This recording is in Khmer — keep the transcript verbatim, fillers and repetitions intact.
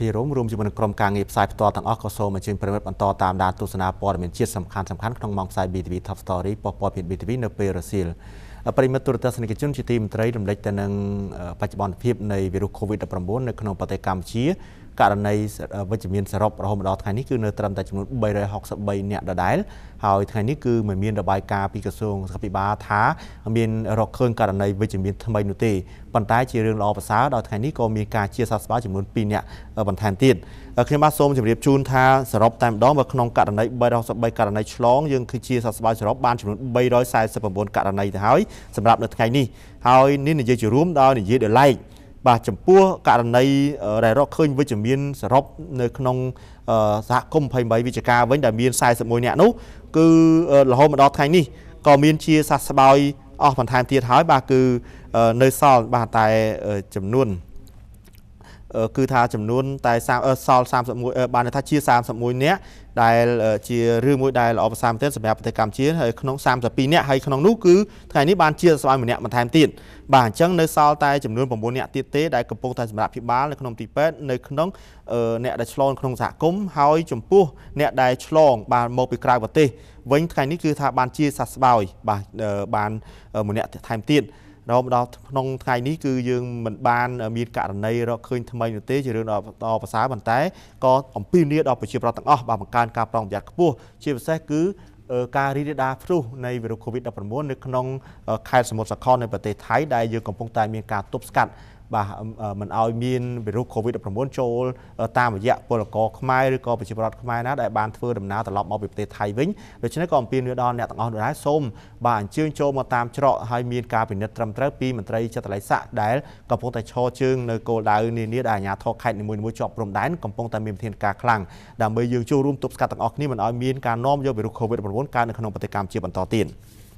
ភិរមរួមជាមួយនឹងក្រុមការងារផ្សាយផ្ទាល់ទាំងអស់ក៏សូមអញ្ជើញប្រិយមិត្តបន្តតាមដានទស្សនាព័ត៌មានជាតិសំខាន់ៗក្នុងម៉ោងផ្សាយ ប៊ី ទី វី Top Story ប៉ុស្តិ៍ព័ត៌មាន ប៊ី ទី វី នៅពេលរសៀលប្រិយមិត្តទូរទស្សនិកជនជាទីមេត្រីរំលេចទៅនឹងបច្ចុប្បន្នភាពនៃវីរុស COVID 19 នៅក្នុងប្រទេសកម្ពុជាករណីវិជ្ជមានសរុបរហូតមកដល់ថ្ងៃនេះគឺនៅត្រឹមតែចំនួនបីរយហកសិបបីនាក់ដដែលហើយថ្ងៃនេះគឺមិនមានរបាយការណ៍ពីក្រសួងសុខាភិបាលថាមានរកឃើញករណីវិជ្ជមានថ្មីនោះទេប៉ុន្តែជារឿងល្អប្រសើរដល់ថ្ងៃនេះក៏មានការជាសះស្បើយចំនួនពីរនាក់បន្ថែមទៀតខ្ញុំបាទសូមជម្រាបជូនថាសរុបតែម្ដងនៅក្នុងករណីបីរយហកសិបបីករណីឆ្លងយើងគឺជាសះស្បើយសរុបបានចំនួនបីរយសែសិប៩ករណីទៅហើយសម្រាប់នៅថ្ងៃនេះហើយនេះនិយាយជារួមដោយនិយាយដោយឡែកបាទចំពោះករណីដែលរកឃើញវិជ្ជមានសរុបនៅក្នុងសហគមន៍ยี่สิบแปดវិជ្ជការវិញដែលមានสี่สิบเอ็ดនាក់នោះគឺរហូតមកដល់ថ្ងៃនេះក៏មានជាសះស្បើយអស់បន្ថែមទៀតហើយបាទគឺនៅសល់បាទតែចំនួនគឺថាចំនួនតែសល់សាមសិបមួយបានថាជាសាមសិបមួយនាក់ដែលជារឿងមួយដែលល្អប្រសើរមែនទែនសម្រាប់ប្រទេសកម្ពុជាហើយក្នុងសាមសិបពីរនាក់ហើយក្នុងនោះគឺថ្ងៃនេះបានជាស្បើយម្នាក់បន្ថែមទៀតបាទអញ្ចឹងនៅសល់តែចំនួនប្រាំបួននាក់ទៀតទេដែលកំពុងតែសម្រាប់ភិបាលនៅក្នុងទីពេទ្យនៅក្នុងអ្នកដែលឆ្លងក្នុងសហគមន៍ហើយចំពោះអ្នកដែលឆ្លងបានមកពីក្រៅប្រទេសវិញថ្ងៃនេះគឺថាបានជាសះស្បើយបាទបានម្នាក់ថែមទៀតរហូតដល់ក្នុងថ្ងៃនេះគឺយើងមិនបានមានករណីរកឃើញថ្មីនោះទេជារឿងដ៏ប្រសើរប៉ុន្តែក៏អំពីនីដល់ប្រជាប្រដ្ឋទាំងអស់បាទបង្កើនការប្រុងប្រយ័ត្នខ្ពស់ជាពិសេសគឺការរីករាលដាលផ្ទុះនៃវីរុស COVID 19 នៅក្នុងខេត្តសមុទ្រសาครនៅប្រទេសថៃដែលយើងកំពុងតែមានការទប់ស្កាត់បាទមិនឲ្យមានវីរុស COVID 19 ចូលតាមរយៈពលករខ្មែរឬក៏ប្រជាពលរដ្ឋខ្មែរណាដែលបានធ្វើដំណើរត្រឡប់មកពីប្រទេសថៃវិញដូច្នេះក៏អំពាវនាវដល់អ្នកទាំងអស់ដែរសូមបាទអញ្ជើញចូលមកតាមច្រកហើយមានការពិនិត្យត្រឹមត្រូវពីមន្ត្រីចិត្តឡៃស័កដែលកំពុងតែឈរជើងនៅគោលដៅនានាដែលអាជ្ញាធរខេត្តនីមួយៗជាប់ព្រំដែនកំពុងតែមានវិធានការខ្លាំងដើម្បីយើងចូលរួមទប់ស្កាត់ទាំងអស់គ្នាមិនឲ្យមានការនាំយកវីរុស COVID 19 កើតនៅក្នុងប្រទេសកម្ពុជាបន្តទៀត